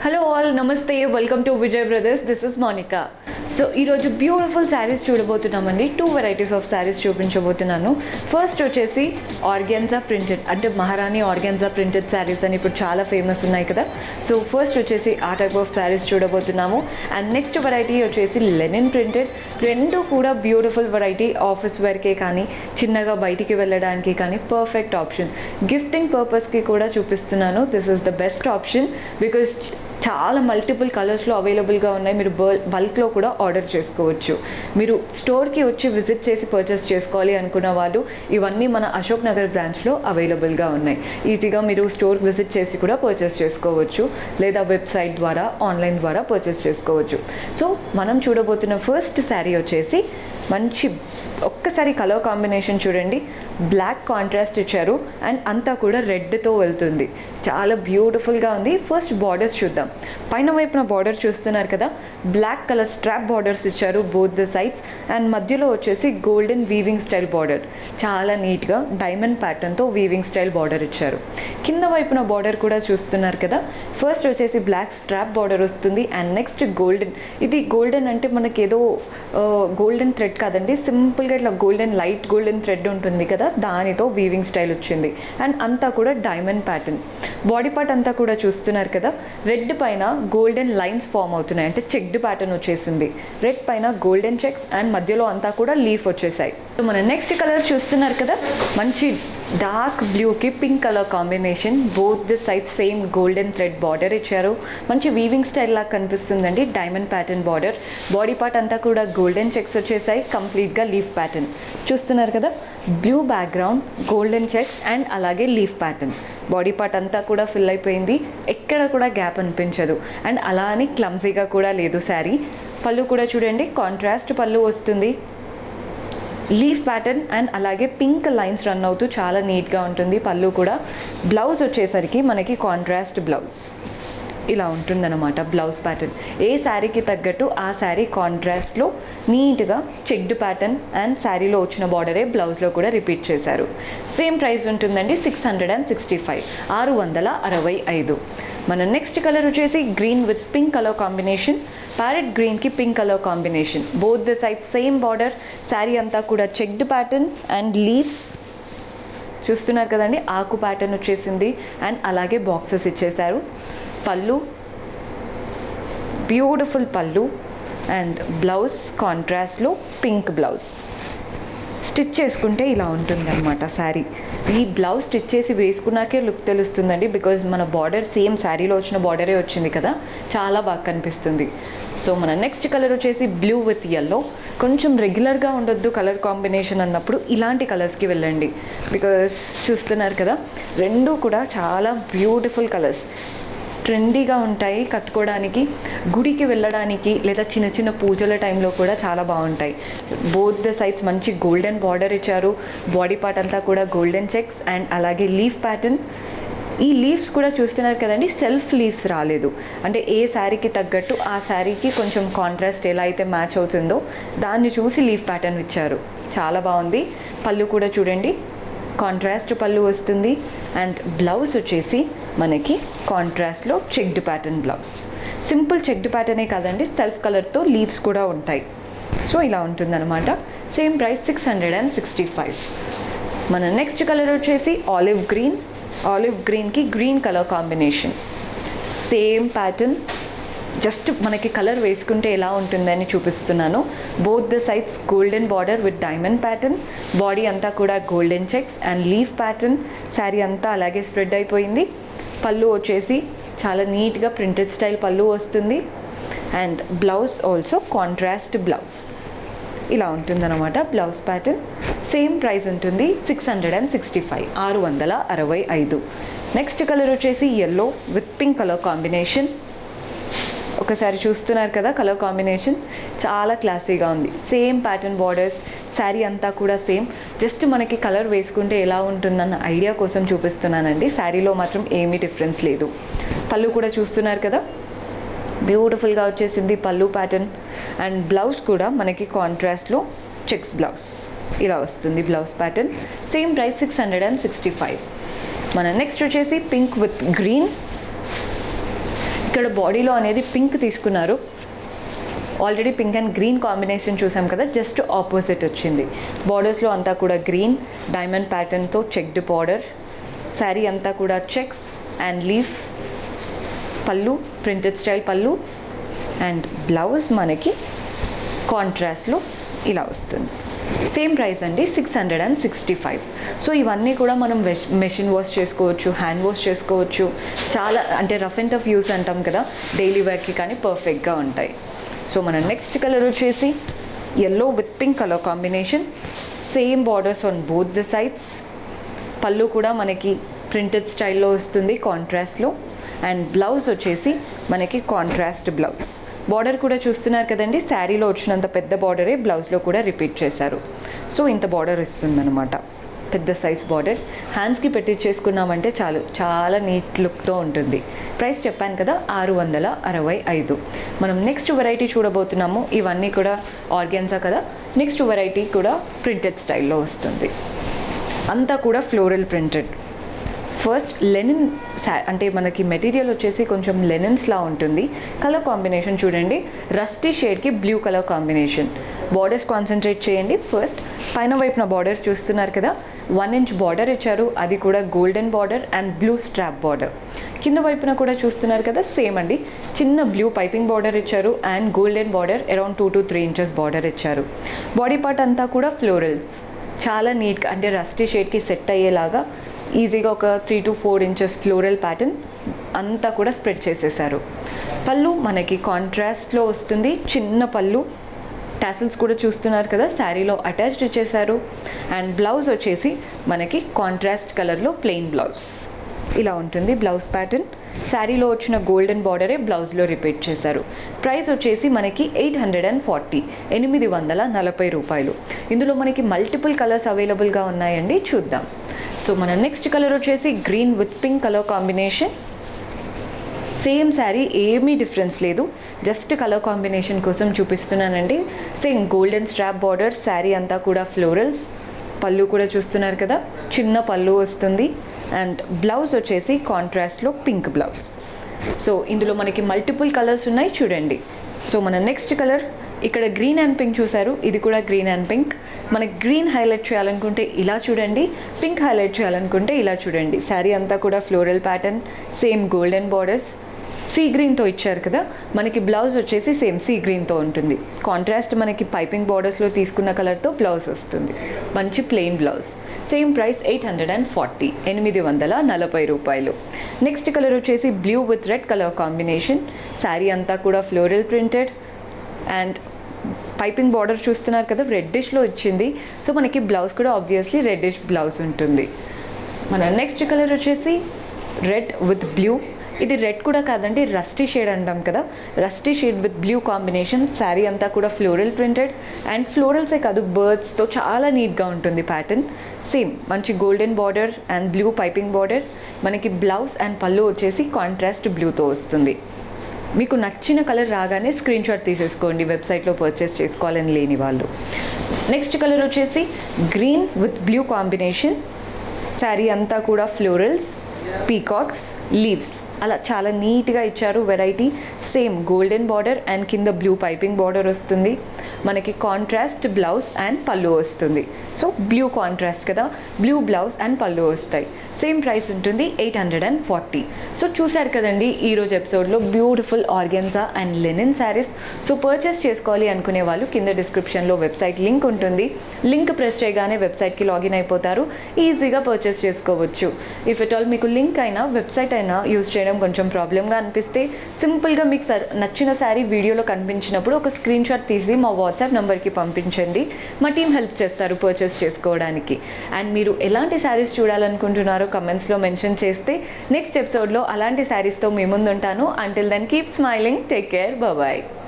Hello all నమస్తే welcome to Vijay brothers this is Monica. So ఈరోజు beautiful saris చూడబోతున్నామండి. 2 వెరైటీస్ ఆఫ్ శారీస్ చూపించబోతున్నాను. ఫస్ట్ వచ్చేసి ఆర్గాన్జా ప్రింటెడ్, అంటే మహారాణి ఆర్గాన్జా ప్రింటెడ్ శారీస్ అని ఇప్పుడు చాలా ఫేమస్ ఉన్నాయి కదా. సో ఫస్ట్ వచ్చేసి ఆ టైప్ ఆఫ్ శారీస్ చూడబోతున్నాము. అండ్ నెక్స్ట్ వెరైటీ వచ్చేసి లెనిన్ ప్రింటెడ్. రెండు కూడా బ్యూటిఫుల్ వెరైటీ, ఆఫీస్ వేర్కే కానీ చిన్నగా బయటికి వెళ్ళడానికి కానీ పర్ఫెక్ట్ ఆప్షన్. గిఫ్టింగ్ పర్పస్కి కూడా చూపిస్తున్నాను. This is the best option because చాలా మల్టిపుల్ కలర్స్లో అవైలబుల్గా ఉన్నాయి. మీరు బల్క్లో కూడా ఆర్డర్ చేసుకోవచ్చు. మీరు స్టోర్కి వచ్చి విజిట్ చేసి పర్చేస్ చేసుకోవాలి అనుకున్న వాళ్ళు ఇవన్నీ మన అశోక్ నగర్ బ్రాంచ్లో అవైలబుల్గా ఉన్నాయి. ఈజీగా మీరు స్టోర్ విజిట్ చేసి కూడా పర్చేస్ చేసుకోవచ్చు, లేదా వెబ్సైట్ ద్వారా ఆన్లైన్ ద్వారా పర్చేస్ చేసుకోవచ్చు. సో మనం చూడబోతున్న ఫస్ట్ శారీ వచ్చేసి మంచి ఒక్కసారి కలర్ కాంబినేషన్ చూడండి. బ్లాక్ కాంట్రాస్ట్ ఇచ్చారు అండ్ అంతా కూడా రెడ్తో వెళ్తుంది. చాలా బ్యూటిఫుల్గా ఉంది. ఫస్ట్ బార్డర్స్ చూద్దాం. పైన వైపున బార్డర్ చూస్తున్నారు కదా, బ్లాక్ కలర్ స్ట్రాప్ బార్డర్స్ ఇచ్చారు బోత్ ద సైడ్స్. అండ్ మధ్యలో వచ్చేసి గోల్డెన్ వీవింగ్ స్టైల్ బార్డర్, చాలా నీట్గా డైమండ్ ప్యాటర్న్తో వీవింగ్ స్టైల్ బార్డర్ ఇచ్చారు. కింద వైపున బార్డర్ కూడా చూస్తున్నారు కదా. ఫస్ట్ వచ్చేసి బ్లాక్ స్ట్రాప్ బార్డర్ వస్తుంది అండ్ నెక్స్ట్ గోల్డెన్. ఇది గోల్డెన్ అంటే మనకి ఏదో గోల్డెన్ థ్రెడ్ కాదండి, సింపుల్గా ఇట్లా గోల్డెన్ లైట్ గోల్డెన్ థ్రెడ్ ఉంటుంది కదా, దానితో వీవింగ్ స్టైల్ వచ్చింది. అండ్ అంతా కూడా డైమండ్ ప్యాటర్న్. బాడీ పార్ట్ అంతా కూడా చూస్తున్నారు కదా, రెడ్ పైన గోల్డెన్ లైన్స్ ఫామ్ అవుతున్నాయి, అంటే చెక్డ్ ప్యాటర్న్ వచ్చేసింది. రెడ్ పైన గోల్డెన్ చెక్స్ అండ్ మధ్యలో అంతా కూడా లీఫ్ వచ్చేసాయి. సో మన నెక్స్ట్ కలర్ చూస్తున్నారు కదా, మంచి డార్క్ బ్లూకి pink colour combination. Both the side same golden thread border ఇచ్చారు. మంచి వీవింగ్ స్టైల్ లాగా కనిపిస్తుందండి, diamond pattern border. Body part అంతా కూడా గోల్డెన్ చెక్స్ వచ్చేసాయి, కంప్లీట్గా లీఫ్ ప్యాటర్న్ చూస్తున్నారు కదా. Blue background, golden checks and అలాగే లీఫ్ ప్యాటర్న్. బాడీ పార్ట్ అంతా కూడా ఫిల్ అయిపోయింది, ఎక్కడ కూడా గ్యాప్ అనిపించదు. అండ్ అలా అని క్లమ్జీగా కూడా లేదు శారీ. పళ్ళు కూడా చూడండి, కాంట్రాస్ట్ పళ్ళు వస్తుంది, లీఫ్ ప్యాటర్న్ అండ్ అలాగే పింక్ లైన్స్ రన్ అవుతూ చాలా నీట్గా ఉంటుంది పళ్ళు కూడా. బ్లౌజ్ వచ్చేసరికి మనకి కాంట్రాస్ట్ బ్లౌజ్ ఇలా ఉంటుందన్నమాట. బ్లౌజ్ ప్యాటర్న్ ఏ శారీకి తగ్గట్టు ఆ శారీ కాంట్రాస్ట్లో నీట్గా చెక్డ్ ప్యాటర్న్ అండ్ శారీలో వచ్చిన బార్డరే బ్లౌజ్లో కూడా రిపీట్ చేశారు. సేమ్ ప్రైస్ ఉంటుందండి, 665, 665. మన నెక్స్ట్ కలర్ వచ్చేసి green with pink colour combination. Parrot గ్రీన్కి pink colour combination. Both the side same border. Sari అంతా కూడా చెక్డ్ ప్యాటర్న్ అండ్ లీవ్స్ చూస్తున్నారు కదండి, ఆకు ప్యాటర్న్ వచ్చేసింది అండ్ అలాగే బాక్సెస్ ఇచ్చేశారు. Pallu beautiful pallu and blouse కాంట్రాస్ట్లో పింక్ బ్లౌజ్. స్టిచ్ చేసుకుంటే ఇలా ఉంటుంది అనమాట శారీ. ఈ బ్లౌజ్ స్టిచ్ చేసి వేసుకున్నాకే లుక్ తెలుస్తుందండి, బికాజ్ మన బార్డర్ సేమ్ శారీలో వచ్చిన బార్డరే వచ్చింది కదా, చాలా బాగా కనిపిస్తుంది. సో మన నెక్స్ట్ కలర్ వచ్చేసి బ్లూ విత్ ఎల్లో. కొంచెం రెగ్యులర్గా ఉండొద్దు కలర్ కాంబినేషన్ అన్నప్పుడు ఇలాంటి కలర్స్కి వెళ్ళండి, బికాజ్ చూస్తున్నారు కదా రెండు కూడా చాలా బ్యూటిఫుల్ కలర్స్. ట్రెండీగా ఉంటాయి కట్టుకోవడానికి, గుడికి వెళ్ళడానికి లేదా చిన్న చిన్న పూజల టైంలో కూడా చాలా బాగుంటాయి. బోత్ ద సైడ్స్ మంచి గోల్డెన్ బార్డర్ ఇచ్చారు. బాడీ పార్ట్ అంతా కూడా గోల్డెన్ చెక్స్ అండ్ అలాగే లీఫ్ ప్యాటర్న్. ఈ లీవ్స్ కూడా చూస్తున్నారు కదండి, సెల్ఫ్ లీవ్స్ రాలేదు, అంటే ఏ శారీకి తగ్గట్టు ఆ శారీకి కొంచెం కాంట్రాస్ట్ ఎలా అయితే మ్యాచ్ అవుతుందో దాన్ని చూసి లీఫ్ ప్యాటర్న్ ఇచ్చారు. చాలా బాగుంది. పళ్ళు కూడా చూడండి, కాంట్రాస్ట్ పళ్ళు వస్తుంది అండ్ బ్లౌజ్ వచ్చేసి మనకి కాంట్రాస్ట్లో checked pattern blouse. Simple checked ప్యాటర్నే కాదండి, సెల్ఫ్ కలర్తో లీవ్స్ కూడా ఉంటాయి. సో ఇలా ఉంటుందన్నమాట. Same price 665. మన నెక్స్ట్ కలర్ వచ్చేసి ఆలివ్ గ్రీన్. ఆలివ్ గ్రీన్కి green colour combination. Same pattern, just మనకి కలర్ వేసుకుంటే ఎలా ఉంటుందని చూపిస్తున్నాను. Both the sides golden border with diamond pattern. Body అంతా కూడా golden checks and leaf pattern. Sari అంతా అలాగే స్ప్రెడ్ అయిపోయింది. పళ్ళు వచ్చేసి చాలా నీట్గా ప్రింటెడ్ స్టైల్ పళ్ళు వస్తుంది and blouse also contrast blouse. ఇలా ఉంటుందన్నమాట బ్లౌజ్ ప్యాటర్న్. సేమ్ ప్రైస్ ఉంటుంది, 665, 665. నెక్స్ట్ కలర్ వచ్చేసి yellow with pink colour combination. ఒకసారి చూస్తున్నారు కదా కలర్ కాంబినేషన్, చాలా క్లాసీగా ఉంది. సేమ్ ప్యాటర్న్ బార్డర్స్, శారీ అంతా కూడా సేమ్. జస్ట్ మనకి కలర్ వేసుకుంటే ఎలా ఉంటుందన్న ఐడియా కోసం చూపిస్తున్నానండి. శారీలో మాత్రం ఏమీ డిఫరెన్స్ లేదు. పళ్ళు కూడా చూస్తున్నారు కదా, బ్యూటిఫుల్గా వచ్చేసింది పళ్ళు ప్యాటర్న్. అండ్ బ్లౌజ్ కూడా మనకి కాంట్రాస్ట్లో చెక్స్ బ్లౌజ్ ఇలా వస్తుంది బ్లౌజ్ ప్యాటర్న్. Same price 665. మన నెక్స్ట్ వచ్చేసి పింక్ విత్ గ్రీన్. ఇక్కడ బాడీలో అనేది పింక్ తీసుకున్నారు. Already pink and green combination చూసాం కదా, జస్ట్ ఆపోజిట్ వచ్చింది. బార్డర్స్లో అంతా కూడా గ్రీన్ డైమండ్ ప్యాటర్న్తో చెక్డ్ బార్డర్. శారీ అంతా కూడా checks and leaf. Pallu printed style pallu and blouse మనకి కాంట్రాస్ట్లో ఇలా వస్తుంది. సేమ్ ప్రైస్ అండి, 665. సో ఇవన్నీ కూడా మనం మెషిన్ వాష్ చేసుకోవచ్చు, హ్యాండ్ వాష్ చేసుకోవచ్చు. చాలా అంటే రఫ్ అండ్ టఫ్ యూస్ అంటాం కదా, డైలీ వేర్కి కానీ పర్ఫెక్ట్గా ఉంటాయి. సో మన నెక్స్ట్ కలర్ వచ్చేసి yellow with pink colour combination. Same borders on both the sides. Pallu కూడా మనకి ప్రింటెడ్ స్టైల్లో వస్తుంది కాంట్రాస్ట్లో. అండ్ బ్లౌజ్ వచ్చేసి మనకి కాంట్రాస్ట్ బ్లౌజ్. బార్డర్ కూడా చూస్తున్నారు కదండి, శారీలో వచ్చినంత పెద్ద బార్డరే బ్లౌజ్లో కూడా రిపీట్ చేశారు. సో ఇంత బార్డర్ ఇస్తుందన్నమాట, పెద్ద సైజ్ బార్డర్. హ్యాండ్స్కి పెట్టించేసుకున్నామంటే చాలు, చాలా నీట్ లుక్తో ఉంటుంది. ప్రైస్ చెప్పాను కదా, 665. మనం నెక్స్ట్ వెరైటీ చూడబోతున్నాము. ఇవన్నీ కూడా ఆర్గాన్జా కదా. నెక్స్ట్ వెరైటీ కూడా ప్రింటెడ్ స్టైల్లో వస్తుంది. అంతా కూడా ఫ్లోరల్ ప్రింటెడ్. ఫస్ట్ లెనిన్ అంటే మనకి మెటీరియల్ వచ్చేసి కొంచెం లెనిన్స్లా ఉంటుంది. కలర్ కాంబినేషన్ చూడండి, రస్టీ షేడ్కి blue colour combination. Borders concentrate చేయండి. ఫస్ట్ పైన వైపున బార్డర్ చూస్తున్నారు కదా, 1 ఇంచ్ బార్డర్ ఇచ్చారు, అది కూడా golden border and blue strap border. కింద వైపున కూడా చూస్తున్నారు కదా, సేమ్ అండి, చిన్న బ్లూ పైపింగ్ బార్డర్ ఇచ్చారు and golden border around 2 to 3 inches border ఇచ్చారు. బాడీ పార్ట్ అంతా కూడా ఫ్లోరల్స్, చాలా నీట్గా అంటే రస్టీ షేడ్కి సెట్ అయ్యేలాగా ఈజీగా ఒక 3 to 4 ఇంచెస్ ఫ్లోరల్ ప్యాటర్న్ అంతా కూడా స్ప్రెడ్ చేసేసారు. పళ్ళు మనకి కాంట్రాస్ట్లో వస్తుంది, చిన్న పళ్ళు. టాసిల్స్ కూడా చూస్తున్నారు కదా, శారీలో అటాచ్డ్ ఇచ్చేసారు. అండ్ బ్లౌజ్ వచ్చేసి మనకి కాంట్రాస్ట్ కలర్లో ప్లెయిన్ బ్లౌజ్ ఇలా ఉంటుంది బ్లౌజ్ ప్యాటర్న్. శారీలో వచ్చిన గోల్డెన్ బార్డరే బ్లౌజ్లో రిపీట్ చేశారు. ప్రైస్ వచ్చేసి మనకి 840, 840 రూపాయలు. ఇందులో మనకి మల్టిపుల్ కలర్స్ అవైలబుల్గా ఉన్నాయండి, చూద్దాం. సో మన నెక్స్ట్ కలర్ వచ్చేసి green with pink colour combination. Same sari, ఏమీ డిఫరెన్స్ లేదు, జస్ట్ కలర్ కాంబినేషన్ కోసం చూపిస్తున్నానండి. Same golden strap border, sari అంతా కూడా ఫ్లోరల్స్. పళ్ళు కూడా చూస్తున్నారు కదా, చిన్న పళ్ళు వస్తుంది. అండ్ బ్లౌజ్ వచ్చేసి కాంట్రాస్ట్లో పింక్ బ్లౌజ్. సో ఇందులో మనకి మల్టిపుల్ కలర్స్ ఉన్నాయి చూడండి. సో మన నెక్స్ట్ కలర్ ఇక్కడ గ్రీన్ అండ్ పింక్ చూసారు, ఇది కూడా గ్రీన్ అండ్ పింక్. మనకి గ్రీన్ హైలైట్ చేయాలనుకుంటే ఇలా చూడండి, పింక్ హైలైట్ చేయాలనుకుంటే ఇలా చూడండి. శారీ అంతా కూడా floral pattern, same golden borders. Sea గ్రీన్తో ఇచ్చారు కదా, మనకి బ్లౌజ్ వచ్చేసి సేమ్ సీ గ్రీన్తో ఉంటుంది. కాంట్రాస్ట్ మనకి పైపింగ్ బార్డర్స్లో తీసుకున్న కలర్తో బ్లౌజ్ వస్తుంది, మంచి ప్లెయిన్ బ్లౌజ్. సేమ్ ప్రైస్ 840, 840 రూపాయలు. నెక్స్ట్ కలర్ వచ్చేసి blue with red colour combination. Sari అంతా కూడా floral printed and piping border చూస్తున్నారు కదా, రెడ్డిష్లో వచ్చింది. సో మనకి బ్లౌజ్ కూడా ఆబ్వియస్లీ రెడ్డిష్ బ్లౌజ్ ఉంటుంది. మన నెక్స్ట్ కలర్ వచ్చేసి రెడ్ విత్ బ్లూ. ఇది రెడ్ కూడా కాదండి, రస్టీ షేడ్ అంటాం కదా, rusty shade with blue combination. Sari అంతా కూడా ఫ్లోరల్ ప్రింటెడ్ అండ్ ఫ్లోరల్సే కాదు, బర్డ్స్తో చాలా నీట్గా ఉంటుంది ప్యాటర్న్. సేమ్ మంచి golden border and blue piping border. మనకి బ్లౌజ్ అండ్ పళ్ళు వచ్చేసి కాంట్రాస్ట్ బ్లూతో వస్తుంది. మీకు నచ్చిన కలర్ రాగానే స్క్రీన్ షాట్ తీసేసుకోండి, వెబ్సైట్లో పర్చేస్ చేసుకోవాలని లేని వాళ్ళు. నెక్స్ట్ కలర్ వచ్చేసి green with blue combination. Sari అంతా కూడా ఫ్లోరల్స్, పీకాక్స్, లీవ్స్ అలా చాలా నీట్గా ఇచ్చారు variety. Same golden border and కింద బ్లూ పైపింగ్ బార్డర్ వస్తుంది. మనకి కాంట్రాస్ట్ బ్లౌజ్ అండ్ పళ్ళు వస్తుంది. సో బ్లూ కాంట్రాస్ట్ కదా, బ్లూ బ్లౌజ్ అండ్ పళ్ళు వస్తాయి. సేమ్ ప్రైస్ ఉంటుంది 840. సో చూసారు కదండి ఈరోజు ఎపిసోడ్లో beautiful organza and linen saris. So purchase చేసుకోవాలి అనుకునే వాళ్ళు కింద డిస్క్రిప్షన్లో వెబ్సైట్ లింక్ ఉంటుంది. లింక్ ప్రెస్ చేయగానే వెబ్సైట్కి లాగిన్ అయిపోతారు, ఈజీగా పర్చేస్ చేసుకోవచ్చు. ఇఫ్ ఎట్ ఆల్ మీకు లింక్ అయినా వెబ్సైట్ అయినా యూజ్ చేయడం కొంచెం ప్రాబ్లమ్గా అనిపిస్తే సింపుల్గా మీకు నచ్చిన శారీ వీడియోలో కనిపించినప్పుడు ఒక స్క్రీన్ షాట్ తీసి మా వాట్సాప్ నెంబర్కి పంపించండి, మా టీం హెల్ప్ చేస్తారు పర్చేస్ చేసుకోవడానికి. అండ్ మీరు ఎలాంటి శారీస్ చూడాలనుకుంటున్నారో కమెంట్స్లో మెన్షన్ చేస్తే నెక్స్ట్ ఎపిసోడ్లో అలాంటి శారీస్తో మీ ముందు ఉంటాను. Until then keep smiling, take care, bye.